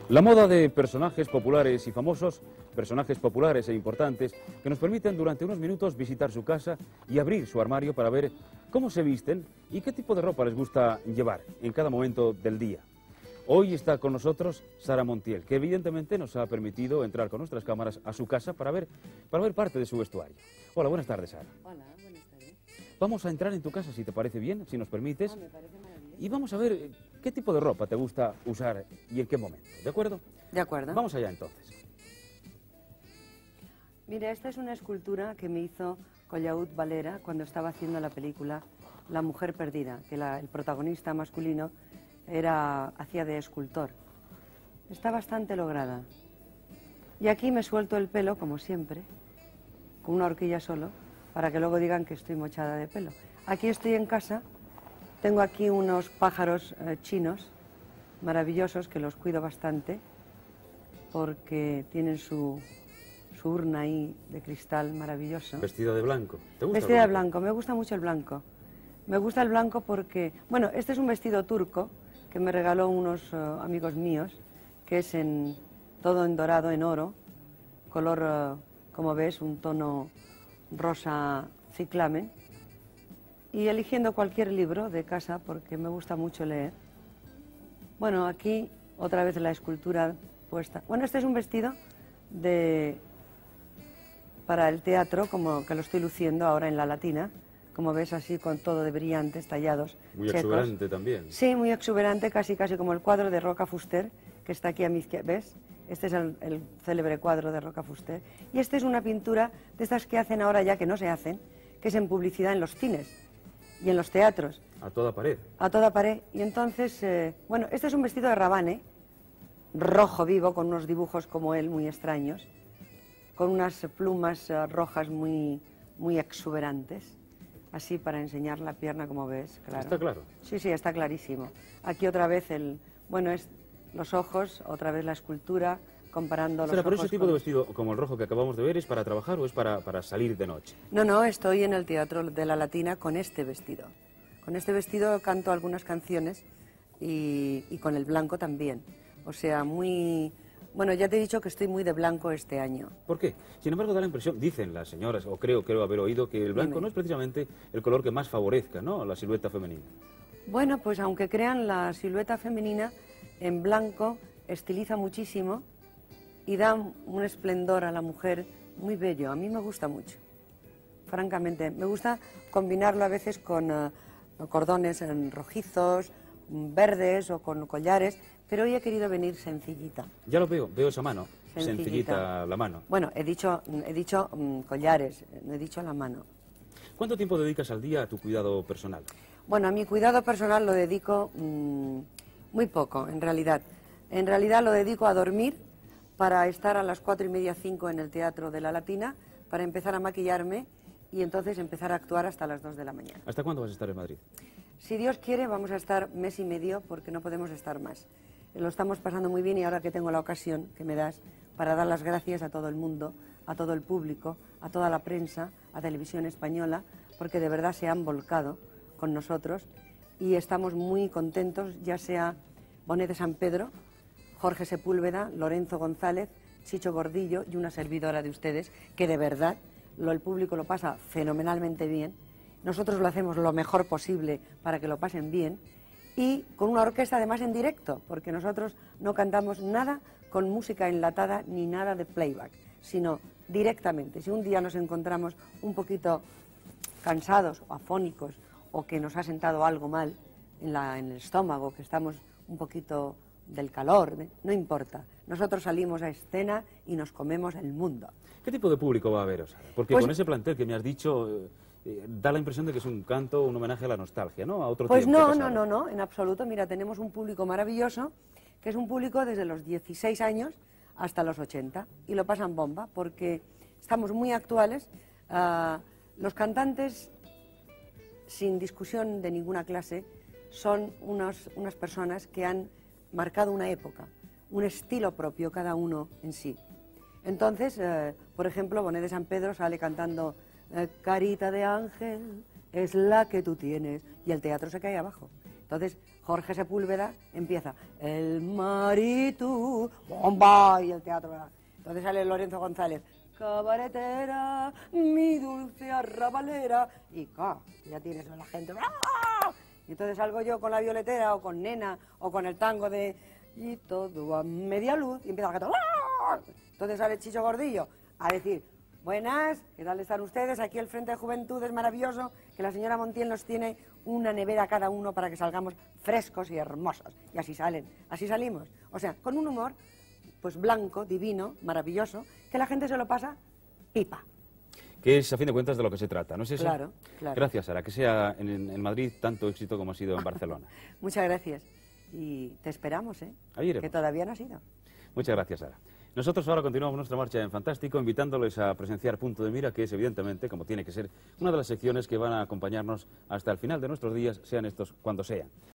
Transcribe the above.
La moda de personajes populares y famosos, personajes populares e importantes, que nos permiten durante unos minutos visitar su casa y abrir su armario para ver cómo se visten y qué tipo de ropa les gusta llevar en cada momento del día. Hoy está con nosotros Sara Montiel, que evidentemente nos ha permitido entrar con nuestras cámaras a su casa para ver parte de su vestuario. Hola, buenas tardes, Sara. Hola, buenas tardes. Vamos a entrar en tu casa, si te parece bien, si nos permites. Me parece maravilloso. Y vamos a ver qué tipo de ropa te gusta usar y en qué momento, ¿de acuerdo? De acuerdo. Vamos allá entonces. Mira, esta es una escultura que me hizo Collaud Valera cuando estaba haciendo la película La mujer perdida, que el protagonista masculino hacía de escultor. Está bastante lograda. Y aquí me suelto el pelo, como siempre, con una horquilla solo, para que luego digan que estoy mochada de pelo. Aquí estoy en casa, tengo aquí unos pájaros chinos maravillosos que los cuido bastante porque tienen su urna ahí de cristal maravilloso. Vestida de blanco. ¿Te gusta? Vestida de blanco, me gusta mucho el blanco. Me gusta el blanco porque, bueno, este es un vestido turco que me regaló unos amigos míos, que es todo en dorado, en oro, color, como ves, un tono rosa ciclamen, y eligiendo cualquier libro de casa porque me gusta mucho leer. Bueno, aquí otra vez la escultura puesta. Bueno, este es un vestido para el teatro, como que lo estoy luciendo ahora en la Latina, como ves, así con todo de brillantes tallados. Muy checos. exuberante también. Sí, muy exuberante, casi como el cuadro de Roca Fuster, que está aquí a mi izquierda, ¿ves? Este es el célebre cuadro de Roca Fuster. Y esta es una pintura de estas que hacen ahora ya, que no se hacen, que es en publicidad en los cines y en los teatros. A toda pared. A toda pared. Y entonces, bueno, este es un vestido de Rabanne, rojo vivo, con unos dibujos como él muy extraños, con unas plumas rojas muy exuberantes, así para enseñar la pierna, como ves, claro. ¿Está claro? Sí, sí, está clarísimo. Aquí otra vez bueno, es los ojos, otra vez la escultura, comparando los ojos. Pero ese tipo de vestido, como el rojo que acabamos de ver, ¿es para trabajar o es para salir de noche? No, estoy en el Teatro de la Latina con este vestido. Con este vestido canto algunas canciones y con el blanco también. O sea, bueno, ya te he dicho que estoy muy de blanco este año. ¿Por qué? Sin embargo, da la impresión, dicen las señoras, o creo haber oído, que el blanco no es precisamente el color que más favorezca, ¿no?, a la silueta femenina. Bueno, pues aunque crean, la silueta femenina en blanco estiliza muchísimo y da un esplendor a la mujer muy bello. A mí me gusta mucho, francamente. Me gusta combinarlo a veces con cordones rojizos, verdes o con collares, pero hoy he querido venir sencillita. Ya lo veo esa mano, sencillita la mano. Bueno, he dicho collares, no he dicho la mano. ¿Cuánto tiempo dedicas al día a tu cuidado personal? Bueno, a mi cuidado personal lo dedico muy poco, en realidad. En realidad lo dedico a dormir, para estar a las 4:30, 5 en el Teatro de la Latina, para empezar a maquillarme y entonces empezar a actuar hasta las 2 de la mañana. ¿Hasta cuándo vas a estar en Madrid? Si Dios quiere, vamos a estar mes y medio, porque no podemos estar más. Lo estamos pasando muy bien y ahora que tengo la ocasión que me das para dar las gracias a todo el mundo, a todo el público, a toda la prensa, a Televisión Española, porque de verdad se han volcado con nosotros y estamos muy contentos, ya sea Bonet de San Pedro, Jorge Sepúlveda, Lorenzo González, Chicho Gordillo y una servidora de ustedes, que de verdad el público lo pasa fenomenalmente bien. Nosotros lo hacemos lo mejor posible para que lo pasen bien y con una orquesta además en directo, porque nosotros no cantamos nada con música enlatada ni nada de playback, sino directamente. Si un día nos encontramos un poquito cansados o afónicos o que nos ha sentado algo mal en el estómago, que estamos un poquito del calor, no importa. Nosotros salimos a escena y nos comemos el mundo. ¿Qué tipo de público va a haber, Sara? Porque Pues, con ese plantel que me has dicho, da la impresión de que es un canto, un homenaje a la nostalgia, ¿no? A otro pues tiempo no, pasado. no, en absoluto. Mira, tenemos un público maravilloso, que es un público desde los 16 años hasta los 80, y lo pasan bomba, porque estamos muy actuales. Los cantantes, sin discusión de ninguna clase, son unas personas que han marcado una época, un estilo propio cada uno en sí. Entonces, por ejemplo, Bonet de San Pedro sale cantando Carita de ángel es la que tú tienes, y el teatro se cae abajo. Entonces, Jorge Sepúlveda empieza el maritu, bomba, y el teatro, ¿verdad? Entonces sale Lorenzo González, cabaretera, mi dulce arrabalera, y ya tienes a la gente, ¡ah! Y entonces salgo yo con la violetera, o con Nena, o con el tango de y todo a media luz, y empieza la gente, ¡ah! Entonces sale Chicho Gordillo a decir, buenas, ¿qué tal están ustedes? Aquí el Frente de Juventud es maravilloso, que la señora Montiel nos tiene una nevera cada uno para que salgamos frescos y hermosos. Y así salen, así salimos. O sea, con un humor, pues blanco, divino, maravilloso, que la gente se lo pasa pipa. Que es, a fin de cuentas, de lo que se trata, ¿no es eso? Claro, claro. Gracias, Sara. Que sea en Madrid tanto éxito como ha sido en Barcelona. Muchas gracias. Y te esperamos, ¿eh? Ahí iremos. Que todavía no has ido. Muchas gracias, Sara. Nosotros ahora continuamos nuestra marcha en Fantástico, invitándoles a presenciar Punto de Mira, que es evidentemente, como tiene que ser, una de las secciones que van a acompañarnos hasta el final de nuestros días, sean estos cuando sean.